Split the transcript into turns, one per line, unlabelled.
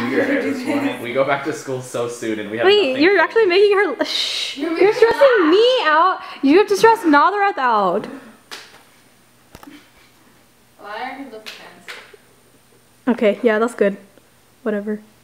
your hair this morning? We go back to school so soon and we have
Wait,
nothing
you're
planned.
actually making her. Shh. You're stressing me out. You have to stress Nadrat out.
Well, I already looked fancy.
Okay, yeah, that's good. Whatever.